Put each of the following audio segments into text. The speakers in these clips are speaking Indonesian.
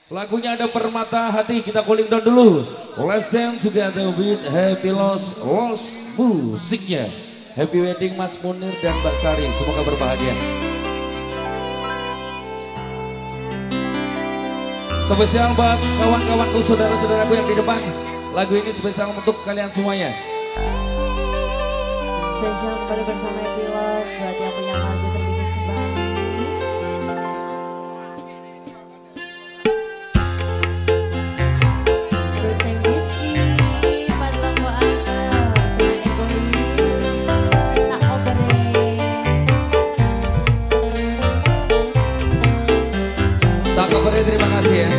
Lagunya ada Permata Hati, kita cooling down dulu. Let's dance together with Happy Lost musiknya. Happy Wedding Mas Munir dan Mbak Sari, semoga berbahagia. Spesial buat kawan-kawanku, saudara-saudaraku yang di depan. Lagu ini spesial untuk kalian semuanya. Spesial kembali bersama Happy Lost buat yang punya lagu terbinis kembali. Terima kasih ya.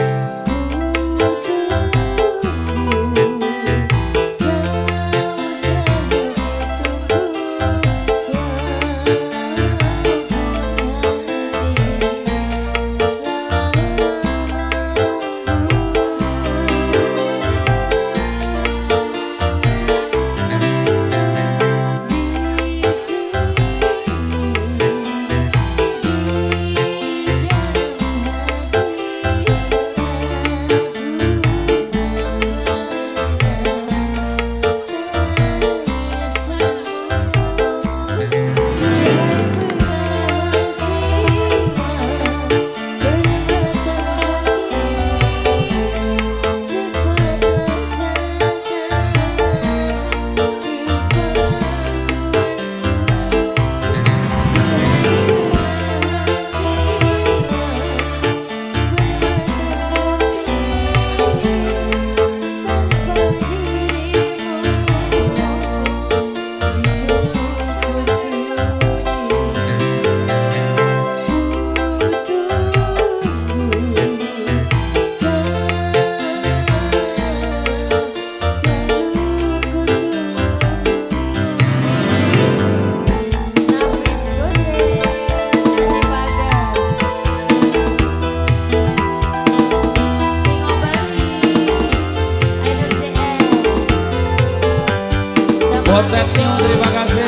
Kontennya terima kasih.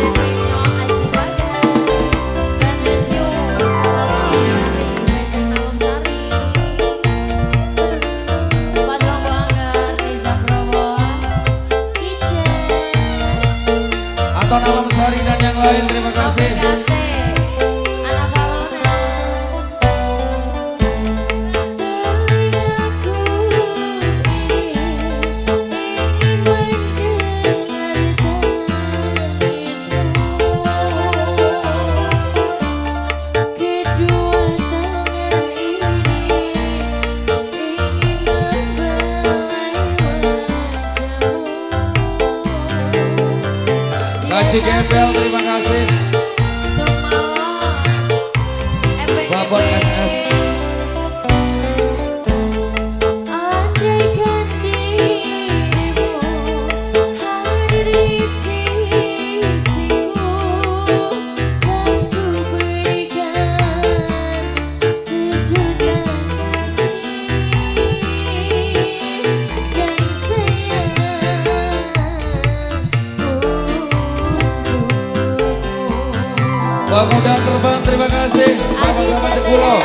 Atau Alam Sari dan yang lain terima kasih. Haji Gembel terima kasih. Babon SS. Pak Muda Terbang terima kasih. Sama-sama di pulau.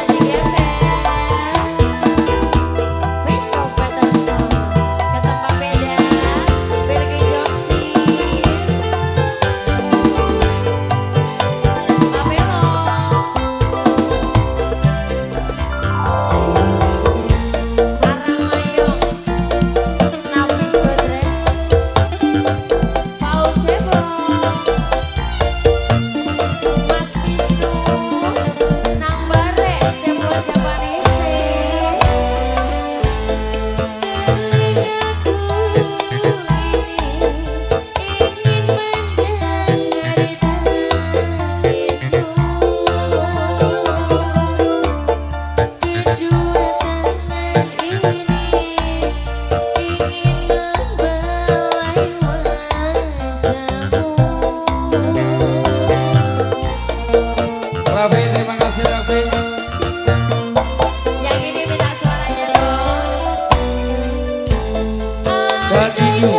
Raffi, terima kasih Raffi. Yang ini minta suaranya dong. Dan Inyu.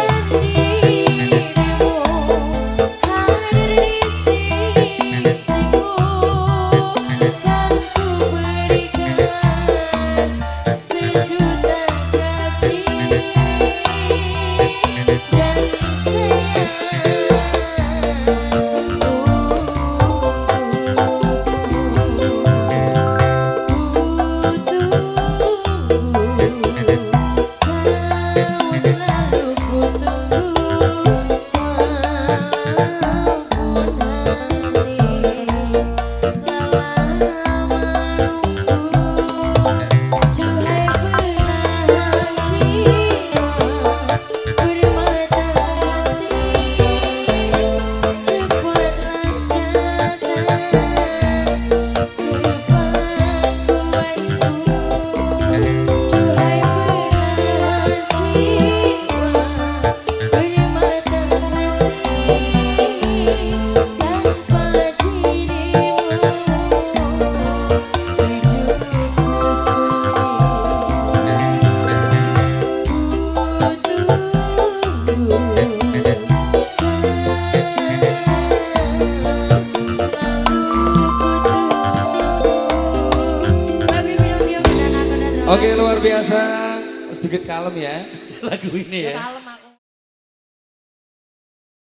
Oke, luar biasa. Sedikit kalem ya lagu ini ya. Kalem